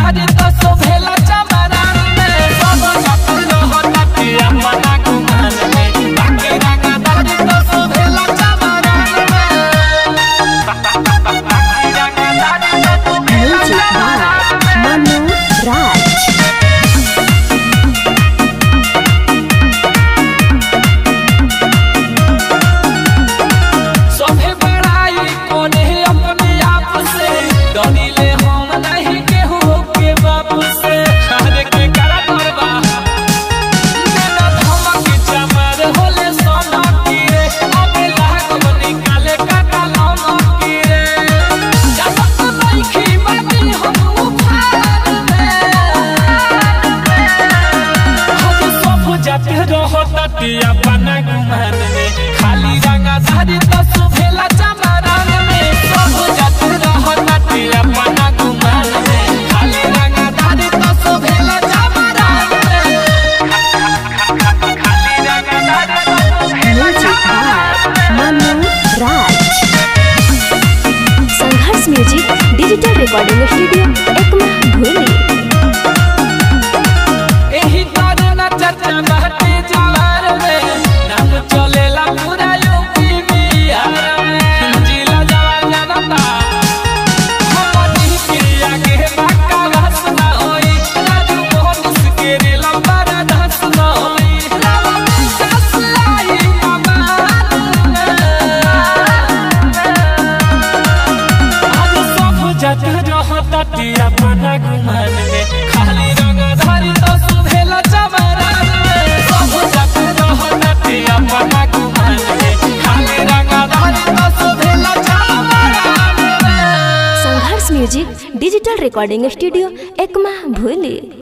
दादी तो सोभेला चमरान में सब जाति रहता पिया मना गुमान में बाकी रंगा दादी तो सोभेला चमरान में बाकी रंगा दादी तो सोभेला चमरान में मनु राज सोभे बड़ाई कोने अपने आप से डरीले हम नहीं केहू के बाप से अरे के करा करबा बिना धमक चमर होले सोना की रे अबे लागब निकाले काटा लमक की रे जब नहीं खी बाती हम उफान में हज सब जाते रहता तिया बना गुमान में खाली रंगा धारी तो सुभेला चमरान में सब जाते रहता तिया बना गुमान में खाली रंगा धारी तो सुभेला चमरान में खाली रंगा धारी तो सुभेला चमरान में Manu Raj Sangharsh music digital recording studio Ekma भूली एही तारना चर्चा बाटे जवार में नाम चलेला पूरा यूपी बिहार में जिला जवार जनता हमनी के आगे बाका घास ना होई राजू मोहन के रेला पर धस ना होई रावा विकास आई कमान में आज सब जत रहता तिया बना गुमान में खाली रंग धारी तो सुभेला चमरान में सब जत रहता तिया बना गुमान में खाली रंग धारी तो सुभेला चमरान में Sangharsh music digital recording studio Ekma भूली।